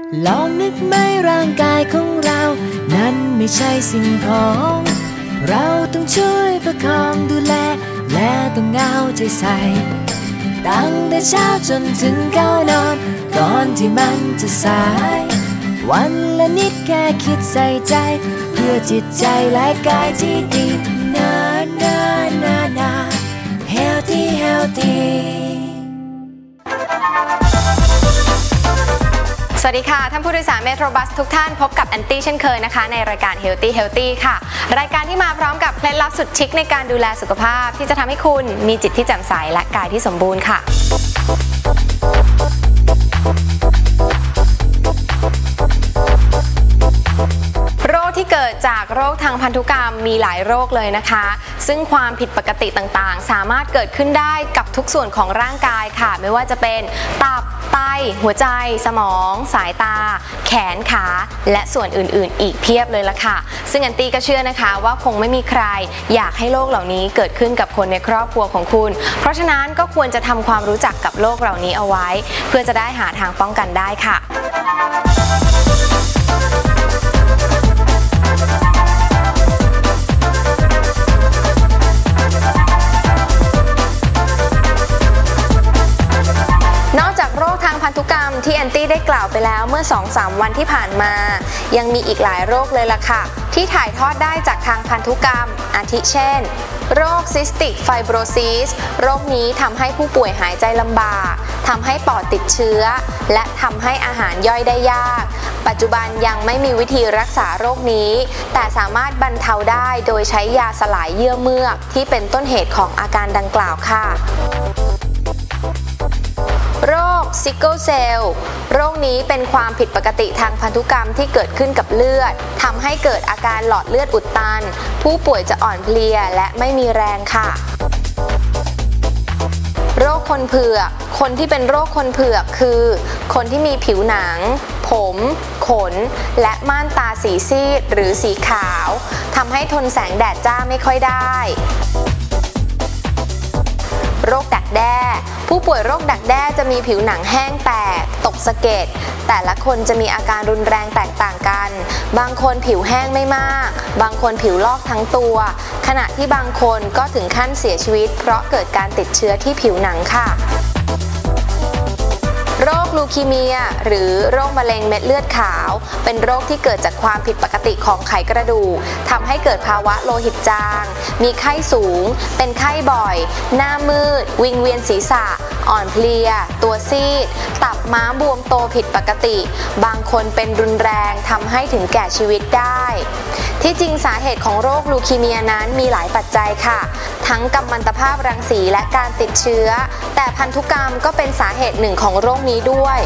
ลองนึกไหมร่างกายของเรานั้นไม่ใช่สิ่งของเราต้องช่วยประคองดูแลและต้องเอาใจใส่ตั้งแต่เช้าจนถึงเข้านอนก่อนที่มันจะสายวันละนิดแค่คิดใส่ใจเพื่อจิตใจและกายที่ดีhealthy healthy สวัสดีค่ะท่านผู้โดยสารเมโทรบัสทุกท่านพบกับแอนตี้เช่นเคยนะคะในรายการ Healthy Healthy ค่ะรายการที่มาพร้อมกับเคล็ดลับสุดชิคในการดูแลสุขภาพที่จะทำให้คุณมีจิตที่แจ่มใสและกายที่สมบูรณ์ค่ะโรคที่เกิดจากโรคทางพันธุกรรมมีหลายโรคเลยนะคะซึ่งความผิดปกติต่างๆสามารถเกิดขึ้นได้กับทุกส่วนของร่างกายค่ะไม่ว่าจะเป็นตับไตหัวใจสมองสายตาแขนขาและส่วนอื่นๆอีกเพียบเลยละค่ะซึ่งแอนตี้ก็เชื่อนะคะว่าคงไม่มีใครอยากให้โรคเหล่านี้เกิดขึ้นกับคนในครอบครัวของคุณเพราะฉะนั้นก็ควรจะทำความรู้จักกับโรคเหล่านี้เอาไว้เพื่อจะได้หาทางป้องกันได้ค่ะนอกจากโรคทางพันธุกรรมที่แอนตี้ได้กล่าวไปแล้วเมื่อ 2-3 วันที่ผ่านมายังมีอีกหลายโรคเลยล่ะค่ะที่ถ่ายทอดได้จากทางพันธุกรรมอาทิเช่นโรคซิสติกไฟโบรซิสโรคนี้ทำให้ผู้ป่วยหายใจลำบากทำให้ปอดติดเชื้อและทำให้อาหารย่อยได้ยากปัจจุบันยังไม่มีวิธีรักษาโรคนี้แต่สามารถบรรเทาได้โดยใช้ยาสลายเยื่อเมือกที่เป็นต้นเหตุของอาการดังกล่าวค่ะโรคซิกเกิลเซลล์โรคนี้เป็นความผิดปกติทางพันธุกรรมที่เกิดขึ้นกับเลือดทำให้เกิดอาการหลอดเลือดอุดตันผู้ป่วยจะอ่อนเพลียและไม่มีแรงค่ะโรคคนเผือกคนที่เป็นโรคคนเผือกคือคนที่มีผิวหนังผมขนและม่านตาสีซีดหรือสีขาวทำให้ทนแสงแดดจ้าไม่ค่อยได้โรคดักแด้ผู้ป่วยโรคดักแด้จะมีผิวหนังแห้งแตกตกสะเก็ดแต่ละคนจะมีอาการรุนแรงแตกต่างกันบางคนผิวแห้งไม่มากบางคนผิวลอกทั้งตัวขณะที่บางคนก็ถึงขั้นเสียชีวิตเพราะเกิดการติดเชื้อที่ผิวหนังค่ะโรคลูคีเมียหรือโรคมะเร็งเม็ดเลือดขาวเป็นโรคที่เกิดจากความผิดปกติของไขกระดูกทำให้เกิดภาวะโลหิตจางมีไข้สูงเป็นไข้บ่อยหน้ามืดวิงเวียนศีรษะอ่อนเพลียตัวซีดตับม้าบวมโตผิดปกติบางคนเป็นรุนแรงทำให้ถึงแก่ชีวิตได้ที่จริงสาเหตุของโรคลูคีเมียนั้นมีหลายปัจจัยค่ะทั้งกัมมันตภาพรังสีและการติดเชื้อแต่พันธุกรรมก็เป็นสาเหตุหนึ่งของโรคนี้ด้วย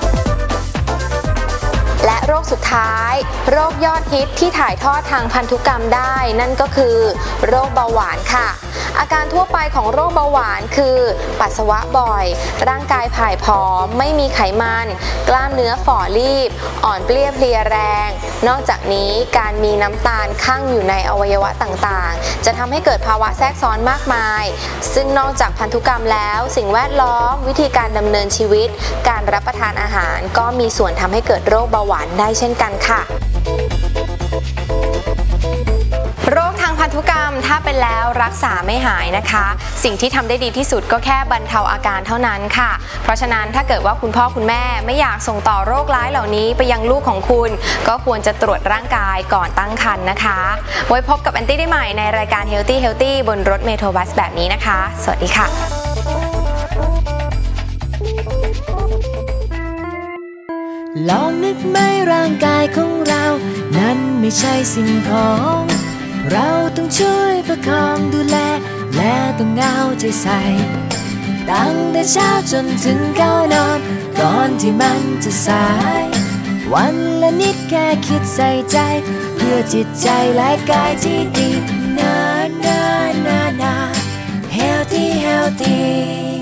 และโรคสุดท้ายโรคยอดฮิตที่ถ่ายทอดทางพันธุกรรมได้นั่นก็คือโรคเบาหวานค่ะอาการทั่วไปของโรคเบาหวานคือปัสสาวะบ่อยร่างกายผ่ายผอมไม่มีไขมันกล้ามเนื้อฝ่อรีบอ่อนเปลี้ยเพลียแรงนอกจากนี้การมีน้ำตาลคั่งอยู่ในอวัยวะต่างๆจะทำให้เกิดภาวะแทรกซ้อนมากมายซึ่งนอกจากพันธุกรรมแล้วสิ่งแวดล้อมวิธีการดำเนินชีวิตการรับประทานอาหารก็มีส่วนทำให้เกิดโรคเบาหวานได้เช่นกันค่ะโรคทางพันธุกรรมถ้าเป็นแล้วรักษาไม่หายนะคะสิ่งที่ทำได้ดีที่สุดก็แค่บรรเทาอาการเท่านั้นค่ะเพราะฉะนั้นถ้าเกิดว่าคุณพ่อคุณแม่ไม่อยากส่งต่อโรคร้ายเหล่านี้ไปยังลูกของคุณก็ควรจะตรวจร่างกายก่อนตั้งครรภ์นะคะไว้พบกับแอนตี้ได้ใหม่ในรายการ Healthy Healthy บนรถเมโทรบัสแบบนี้นะคะสวัสดีค่ะลองนึกไหมร่างกายของเรานั้นไม่ใช่สิ่งของเราต้องช่วยประคองดูแลและต้องเอาใจใส่ตั้งแต่เช้าจนถึงเข้านอนก่อนที่มันจะสายวันละนิดแค่คิดใส่ใจเพื่อจิตใจและกายที่ดีhealthy healthy